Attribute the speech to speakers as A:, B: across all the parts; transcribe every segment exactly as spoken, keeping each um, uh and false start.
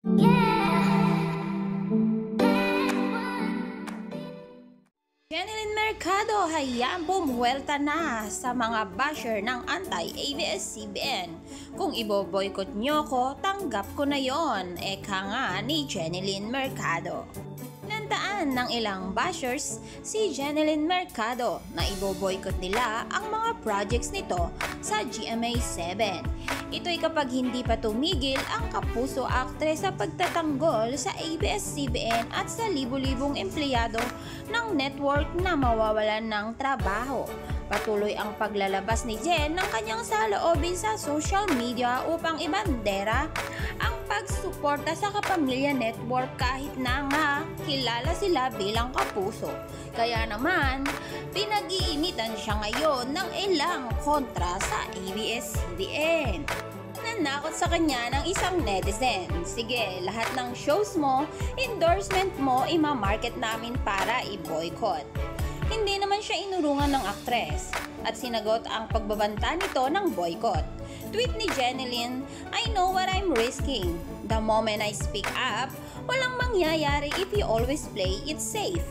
A: Jeneline Mercado hayaan bumuwelta na sa mga basher ng anti-A B S C B N. Kung ibo-boycott nyo ko, tanggap ko na yon, eka nga ni Jeneline Mercado. Nantaan ng ilang bashers si Jeneline Mercado na ibo-boycott nila ang mga projects nito sa G M A seven. Ito'y kapag hindi pa tumigil ang kapuso aktres sa pagtatanggol sa A B S C B N at sa libu-libong empleyado ng network na mawawalan ng trabaho. Patuloy ang paglalabas ni Jen ng kanyang saloobin sa social media upang ibandera ang pagsuporta sa Kapamilya Network kahit na nga kilala sila bilang kapuso. Kaya naman, pinag-iinitan siya ngayon ng ilang kontra sa A B S C B N. Nanakot sa kanya ng isang netizen, sige, lahat ng shows mo, endorsement mo, ima-market namin para i-boycott. Hindi naman siya inurungan ng aktres at sinagot ang pagbabanta nito ng boycott. Tweet ni Jeneline, I know what I'm risking. The moment I speak up, walang mangyayari if you always play it safe.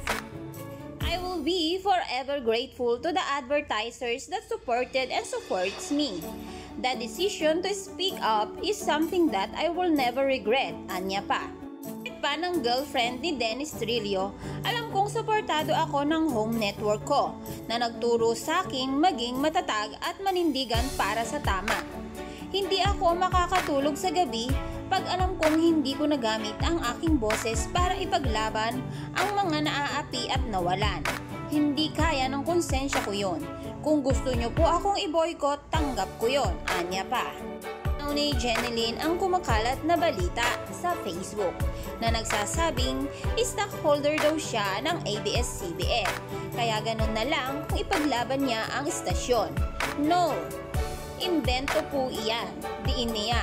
A: I will be forever grateful to the advertisers that supported and supports me. The decision to speak up is something that I will never regret, anya pa. Pa ng girlfriend ni Dennis Trillo, alam kong suportado ako ng home network ko na nagturo sa aking maging matatag at manindigan para sa tama. Hindi ako makakatulog sa gabi pag alam kong hindi ko nagamit ang aking boses para ipaglaban ang mga naaapi at nawalan. Hindi kaya ng konsensya ko yon. Kung gusto nyo po akong i-boycott, tanggap ko yon, anya pa. Ni Jeneline ang kumakalat na balita sa Facebook na nagsasabing stockholder daw siya ng A B S C B N, kaya ganun na lang kung ipaglaban niya ang istasyon. No, imbento po iyan, diin niya.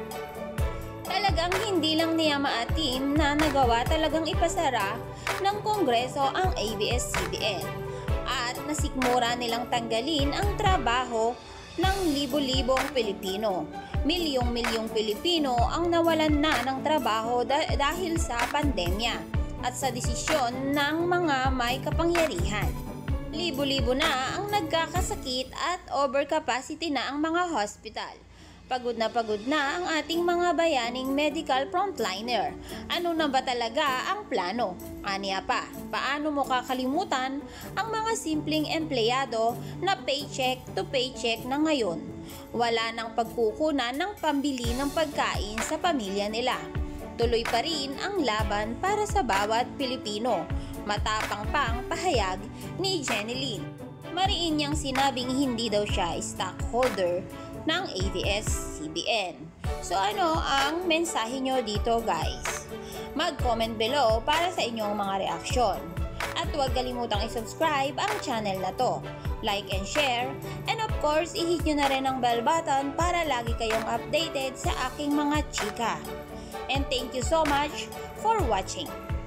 A: Talagang hindi lang niya maatim na nagawa talagang ipasara ng Kongreso ang A B S C B N at nasikmura nilang tanggalin ang trabaho ng libo-libong Pilipino. Milyong-milyong Pilipino ang nawalan na ng trabaho dah- dahil sa pandemya at sa desisyon ng mga may kapangyarihan. Libo-libo na ang nagkakasakit at overcapacity na ang mga hospital. Pagod na pagod na ang ating mga bayaning medical frontliner. Ano na ba talaga ang plano? Aniya pa, paano mo kakalimutan ang mga simpleng empleyado na paycheck to paycheck na ngayon? Wala nang pagkukunan ng pambili ng pagkain sa pamilya nila. Tuloy pa rin ang laban para sa bawat Pilipino. Matapang pang pahayag ni Jeneline. Mariin niyang sinabing hindi daw siya stockholder ng A B S C B N. So ano ang mensahe nyo dito, guys? Mag-comment below para sa inyong mga reaksyon. At huwag kalimutang i-subscribe ang channel na to. Like and share. And of course, i-hit nyo na rin ang bell button para lagi kayong updated sa aking mga chika. And thank you so much for watching.